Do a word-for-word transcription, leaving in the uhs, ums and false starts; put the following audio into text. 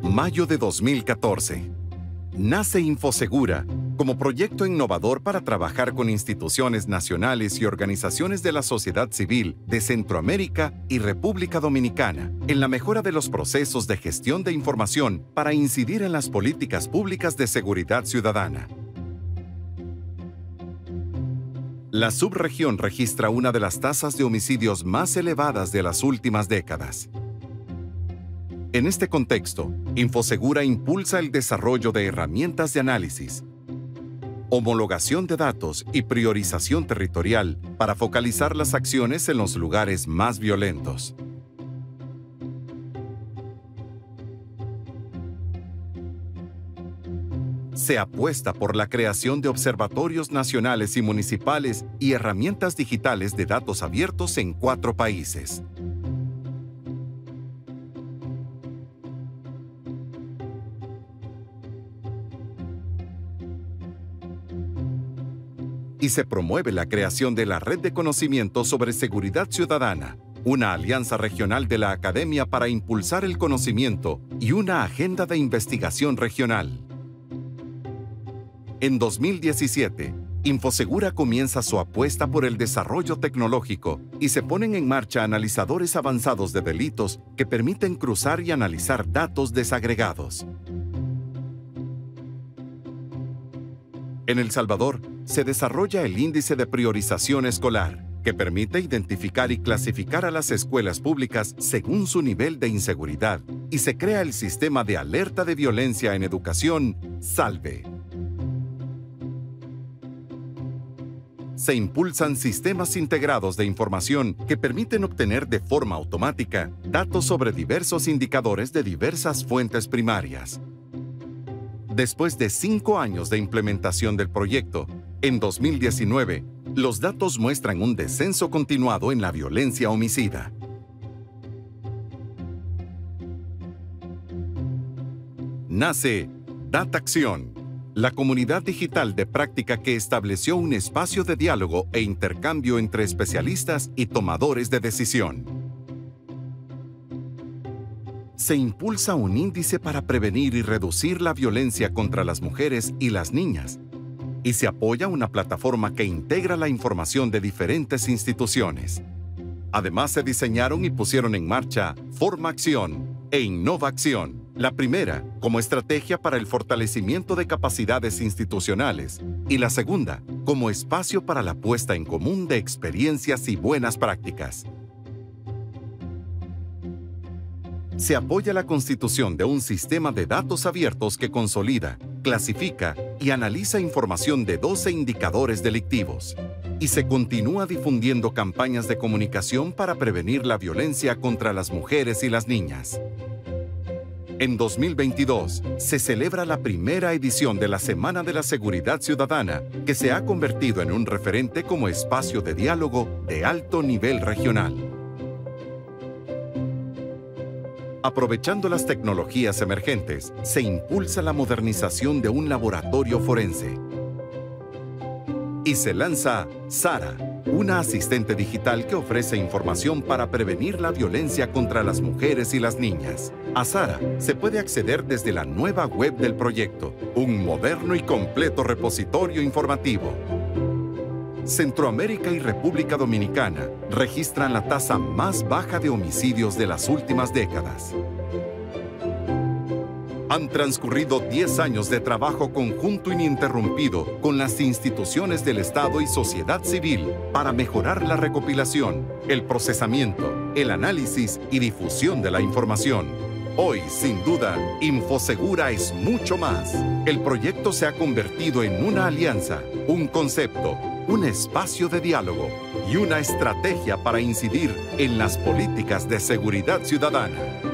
Mayo de dos mil catorce. Nace Infosegura como proyecto innovador para trabajar con instituciones nacionales y organizaciones de la sociedad civil de Centroamérica y República Dominicana en la mejora de los procesos de gestión de información para incidir en las políticas públicas de seguridad ciudadana. La subregión registra una de las tasas de homicidios más elevadas de las últimas décadas. En este contexto, Infosegura impulsa el desarrollo de herramientas de análisis, homologación de datos y priorización territorial para focalizar las acciones en los lugares más violentos. Se apuesta por la creación de observatorios nacionales y municipales y herramientas digitales de datos abiertos en cuatro países. Y se promueve la creación de la Red de Conocimiento sobre Seguridad Ciudadana, una alianza regional de la Academia para impulsar el conocimiento y una agenda de investigación regional. En dos mil diecisiete, Infosegura comienza su apuesta por el desarrollo tecnológico y se ponen en marcha analizadores avanzados de delitos que permiten cruzar y analizar datos desagregados. En El Salvador, se desarrolla el Índice de Priorización Escolar, que permite identificar y clasificar a las escuelas públicas según su nivel de inseguridad, y se crea el Sistema de Alerta de Violencia en Educación, SALVE. Se impulsan sistemas integrados de información que permiten obtener de forma automática datos sobre diversos indicadores de diversas fuentes primarias. Después de cinco años de implementación del proyecto, en dos mil diecinueve, los datos muestran un descenso continuado en la violencia homicida. Nace DataAcción, la comunidad digital de práctica que estableció un espacio de diálogo e intercambio entre especialistas y tomadores de decisión. Se impulsa un índice para prevenir y reducir la violencia contra las mujeres y las niñas, y se apoya una plataforma que integra la información de diferentes instituciones. Además, se diseñaron y pusieron en marcha Formación e Innovación, la primera como estrategia para el fortalecimiento de capacidades institucionales y la segunda como espacio para la puesta en común de experiencias y buenas prácticas. Se apoya la constitución de un sistema de datos abiertos que consolida, clasifica y analiza información de doce indicadores delictivos. Y se continúa difundiendo campañas de comunicación para prevenir la violencia contra las mujeres y las niñas. En dos mil veintidós, se celebra la primera edición de la Semana de la Seguridad Ciudadana, que se ha convertido en un referente como espacio de diálogo de alto nivel regional. Aprovechando las tecnologías emergentes, se impulsa la modernización de un laboratorio forense. Y se lanza Sara, una asistente digital que ofrece información para prevenir la violencia contra las mujeres y las niñas. A Sara se puede acceder desde la nueva web del proyecto, un moderno y completo repositorio informativo. Centroamérica y República Dominicana registran la tasa más baja de homicidios de las últimas décadas. Han transcurrido diez años de trabajo conjunto ininterrumpido con las instituciones del Estado y sociedad civil para mejorar la recopilación, el procesamiento, el análisis y difusión de la información. Hoy, sin duda, Infosegura es mucho más. El proyecto se ha convertido en una alianza, un concepto, un espacio de diálogo y una estrategia para incidir en las políticas de seguridad ciudadana.